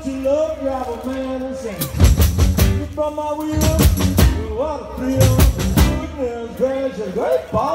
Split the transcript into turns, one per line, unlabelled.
to love grab a man and sing. From my wheel, what a thrill, goodness gracious, great ball.